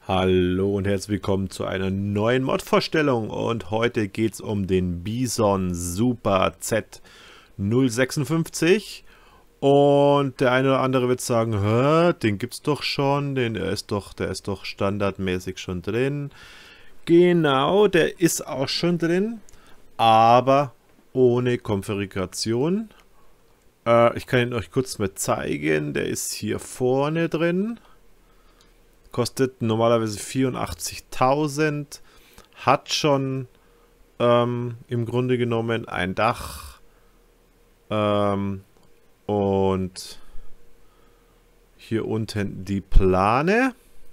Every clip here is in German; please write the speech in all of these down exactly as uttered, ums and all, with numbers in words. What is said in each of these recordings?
Hallo und herzlich willkommen zu einer neuen Mod-Vorstellung und heute geht es um den Bison Super Z null sechsundfünfzig und der eine oder andere wird sagen, hä, den gibt's doch schon, den der ist doch, der ist doch standardmäßig schon drin. Genau, der ist auch schon drin, aber ohne Konfiguration. Äh, ich kann ihn euch kurz mal zeigen, der ist hier vorne drin. Kostet normalerweise vierundachtzigtausend, hat schon ähm, im Grunde genommen ein Dach ähm, und hier unten die Plane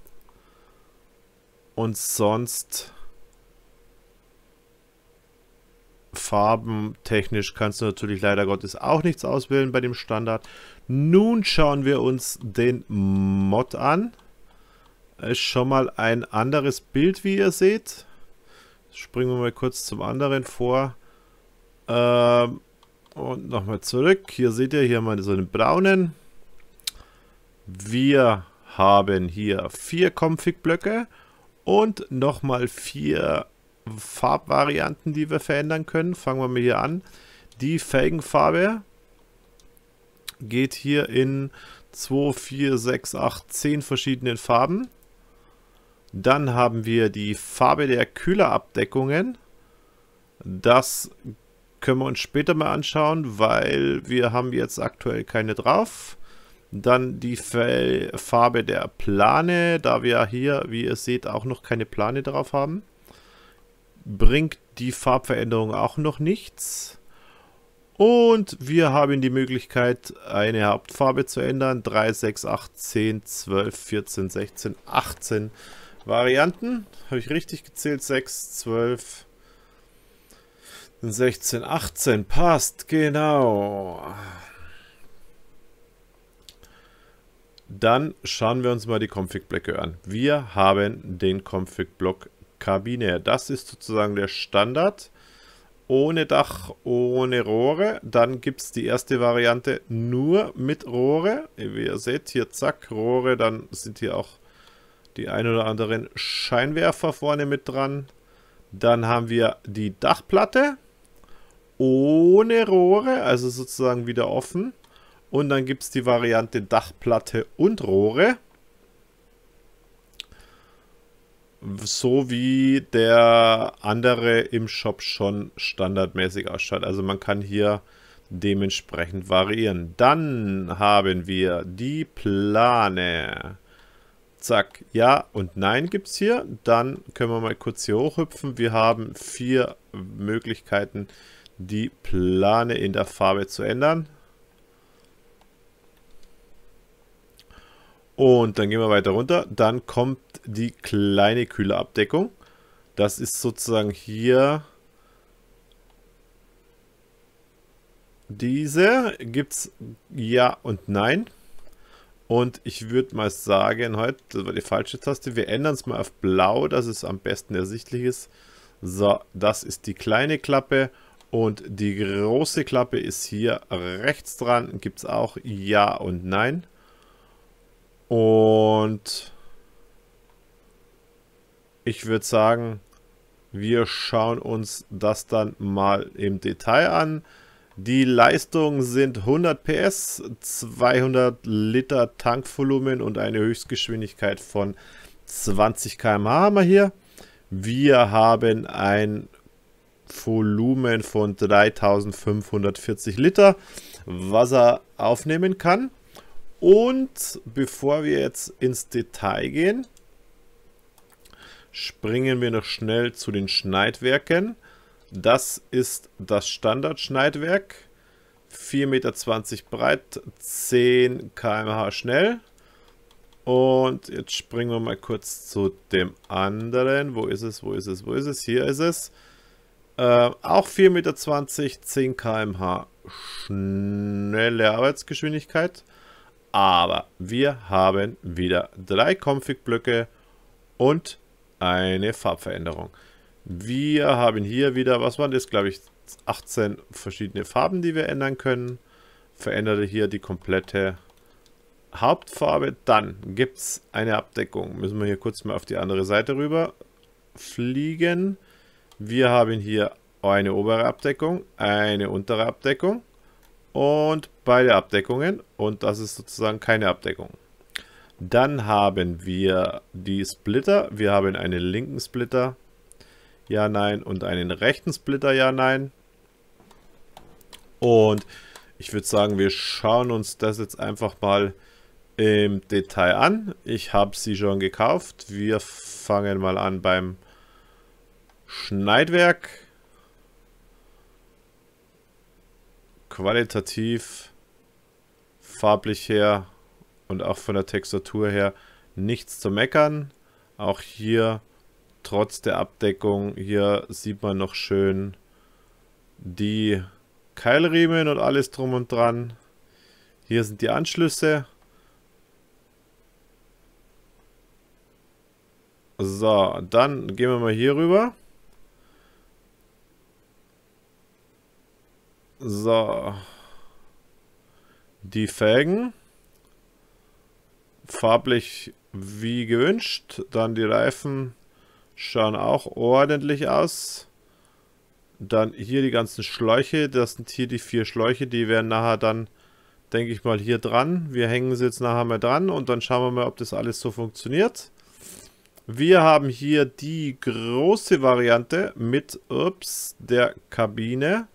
und sonst farbentechnisch kannst du natürlich leider Gottes auch nichts auswählen bei dem Standard. Nun schauen wir uns den Mod an. Ist schon mal ein anderes Bild, wie ihr seht. Springen wir mal kurz zum anderen vor. Ähm, und nochmal zurück. Hier seht ihr hier mal so einen braunen. Wir haben hier vier Config-Blöcke und nochmal vier Farbvarianten, die wir verändern können. Fangen wir mal hier an. Die Felgenfarbe geht hier in zwei, vier, sechs, acht, zehn verschiedenen Farben. Dann haben wir die Farbe der Kühlerabdeckungen. Das können wir uns später mal anschauen, weil wir haben jetzt aktuell keine drauf. Dann die Farbe der Plane, da wir hier, wie ihr seht, auch noch keine Plane drauf haben. Bringt die Farbveränderung auch noch nichts. Und wir haben die Möglichkeit, eine Hauptfarbe zu ändern. drei, sechs, acht, zehn, zwölf, vierzehn, sechzehn, achtzehn Varianten. Habe ich richtig gezählt? sechs, zwölf, sechzehn, achtzehn. Passt, genau. Dann schauen wir uns mal die Config-Blöcke an. Wir haben den Config-Block Kabine. Das ist sozusagen der Standard. Ohne Dach, ohne Rohre. Dann gibt es die erste Variante nur mit Rohre. Wie ihr seht, hier zack, Rohre. Dann sind hier auch die ein oder anderen Scheinwerfer vorne mit dran. Dann haben wir die Dachplatte ohne Rohre, also sozusagen wieder offen. Und dann gibt es die Variante Dachplatte und Rohre. So wie der andere im Shop schon standardmäßig ausschaut. Also man kann hier dementsprechend variieren. Dann haben wir die Plane. Zack, ja und nein gibt es hier. Dann können wir mal kurz hier hochhüpfen. Wir haben vier Möglichkeiten, die Plane in der Farbe zu ändern. Und dann gehen wir weiter runter. Dann kommt die kleine Kühlerabdeckung. Das ist sozusagen hier diese. Gibt es ja und nein. Und ich würde mal sagen, heute, das war die falsche Taste, wir ändern es mal auf blau, dass es am besten ersichtlich ist. So, das ist die kleine Klappe und die große Klappe ist hier rechts dran. Gibt es auch ja und nein. Und ich würde sagen, wir schauen uns das dann mal im Detail an. Die Leistungen sind hundert P S, zweihundert Liter Tankvolumen und eine Höchstgeschwindigkeit von zwanzig Kilometer pro Stunde haben wir hier. Wir haben ein Volumen von dreitausendfünfhundertvierzig Liter, was er aufnehmen kann. Und bevor wir jetzt ins Detail gehen, springen wir noch schnell zu den Schneidwerken. Das ist das Standard-Schneidwerk. vier Meter zwanzig breit, zehn Kilometer pro Stunde schnell. Und jetzt springen wir mal kurz zu dem anderen. Wo ist es, wo ist es, wo ist es? Hier ist es. Äh, auch vier Meter zwanzig, zehn Kilometer pro Stunde schnelle Arbeitsgeschwindigkeit. Aber wir haben wieder drei Config-Blöcke und eine Farbveränderung. Wir haben hier wieder, was waren das, glaube ich, achtzehn verschiedene Farben, die wir ändern können. Verändere hier die komplette Hauptfarbe. Dann gibt es eine Abdeckung. Müssen wir hier kurz mal auf die andere Seite rüber fliegen. Wir haben hier eine obere Abdeckung, eine untere Abdeckung und beide Abdeckungen. Und das ist sozusagen keine Abdeckung. Dann haben wir die Splitter. Wir haben einen linken Splitter, ja, nein, und einen rechten Splitter, ja, nein. Und ich würde sagen, wir schauen uns das jetzt einfach mal im Detail an. Ich habe sie schon gekauft. Wir fangen mal an beim Schneidwerk. Qualitativ, farblich her und auch von der Textur her nichts zu meckern. Auch hier, trotz der Abdeckung, hier sieht man noch schön die Keilriemen und alles drum und dran. Hier sind die Anschlüsse. So, dann gehen wir mal hier rüber. So. Die Felgen. Farblich wie gewünscht. Dann die Reifen schauen auch ordentlich aus. Dann hier die ganzen Schläuche. Das sind hier die vier Schläuche. Die werden nachher dann, denke ich mal, hier dran. Wir hängen sie jetzt nachher mal dran und dann schauen wir mal, ob das alles so funktioniert. Wir haben hier die große Variante mit ups, der Kabine.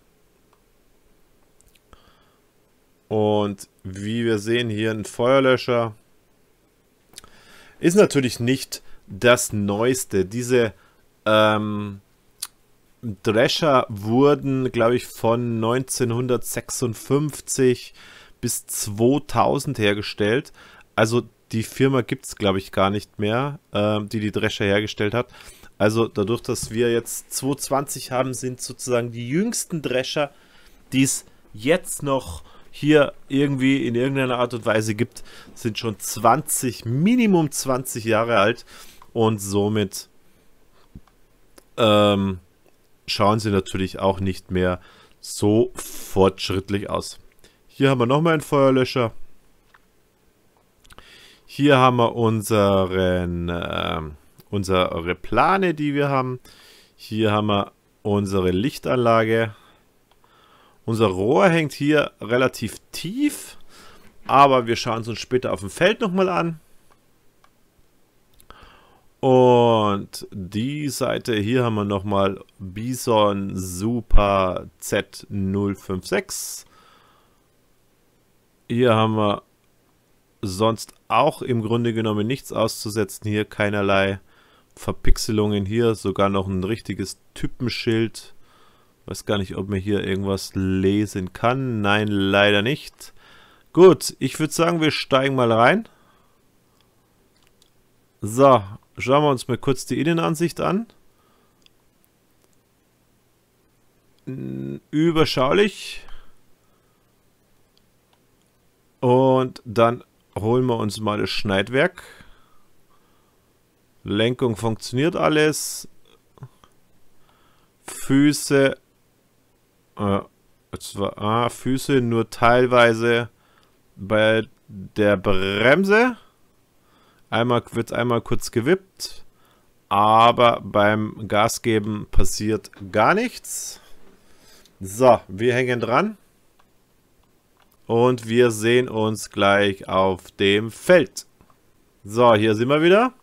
Und wie wir sehen, hier ein Feuerlöscher. Ist natürlich nicht das Neueste. Diese ähm, Drescher wurden, glaube ich, von neunzehnhundertsechsundfünfzig bis zweitausend hergestellt. Also die Firma gibt es, glaube ich, gar nicht mehr, ähm, die die Drescher hergestellt hat. Also dadurch, dass wir jetzt zweitausendzwanzig haben, sind sozusagen die jüngsten Drescher, die es jetzt noch hier irgendwie in irgendeiner Art und Weise gibt, sind schon zwanzig, Minimum zwanzig Jahre alt und somit ähm, schauen sie natürlich auch nicht mehr so fortschrittlich aus. Hier haben wir nochmal einen Feuerlöscher. Hier haben wir unseren, äh, unsere Plane, die wir haben. Hier haben wir unsere Lichtanlage. Unser Rohr hängt hier relativ tief, aber wir schauen es uns später auf dem Feld nochmal an. Und die Seite, hier haben wir nochmal Bison Super Z null fünf sechs. Hier haben wir sonst auch im Grunde genommen nichts auszusetzen. Hier keinerlei Verpixelungen. Hier sogar noch ein richtiges Typenschild. Weiß gar nicht, ob man hier irgendwas lesen kann. Nein, leider nicht. Gut, ich würde sagen, wir steigen mal rein. So, schauen wir uns mal kurz die Innenansicht an. Überschaulich. Und dann holen wir uns mal das Schneidwerk. Lenkung funktioniert alles. Füße. Äh, zwar, ah, Füße nur teilweise bei der Bremse. Einmal wird einmal kurz gewippt. Aber beim Gasgeben passiert gar nichts. So, wir hängen dran. Und wir sehen uns gleich auf dem Feld. So, hier sind wir wieder.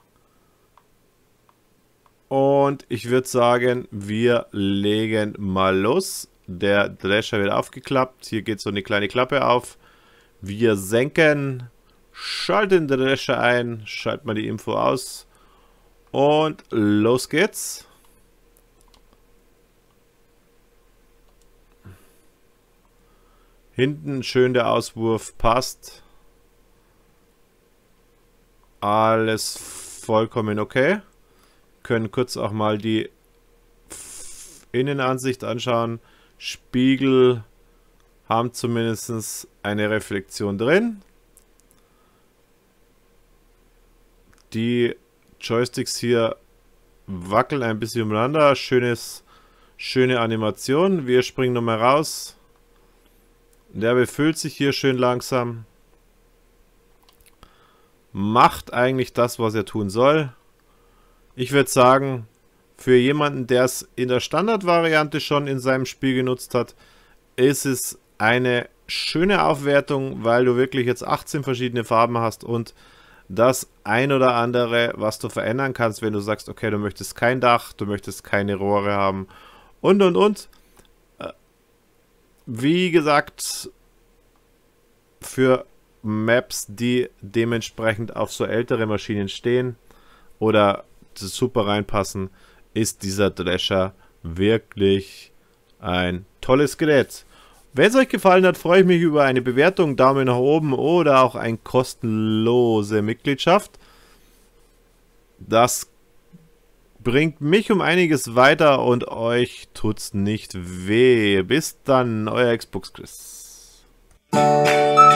Und ich würde sagen, wir legen mal los. Der Drescher wird aufgeklappt. Hier geht so eine kleine Klappe auf. Wir senken. Schalten den Drescher ein. Schalten wir die Info aus. Und los geht's. Hinten schön der Auswurf, passt. Alles vollkommen okay. Können kurz auch mal die Innenansicht anschauen. Spiegel haben zumindest eine Reflexion drin. Die Joysticks hier wackeln ein bisschen umeinander. Schönes, schöne Animation. Wir springen nochmal raus. Der befüllt sich hier schön langsam. macht eigentlich das, was er tun soll. Ich würde sagen, für jemanden, der es in der Standardvariante schon in seinem Spiel genutzt hat, ist es eine schöne Aufwertung, weil du wirklich jetzt achtzehn verschiedene Farben hast und das ein oder andere, was du verändern kannst, wenn du sagst, okay, du möchtest kein Dach, du möchtest keine Rohre haben und und und. Wie gesagt, für Maps, die dementsprechend auf so ältere Maschinen stehen oder super reinpassen, ist dieser Drescher wirklich ein tolles Gerät. Wenn es euch gefallen hat, freue ich mich über eine Bewertung, Daumen nach oben oder auch eine kostenlose Mitgliedschaft. Das bringt mich um einiges weiter und euch tut's nicht weh. Bis dann, euer Xbox Chris.